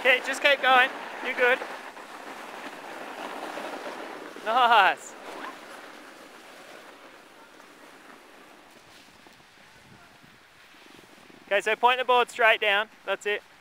Okay, just keep going. You're good. Nice. Okay, so point the board straight down. That's it.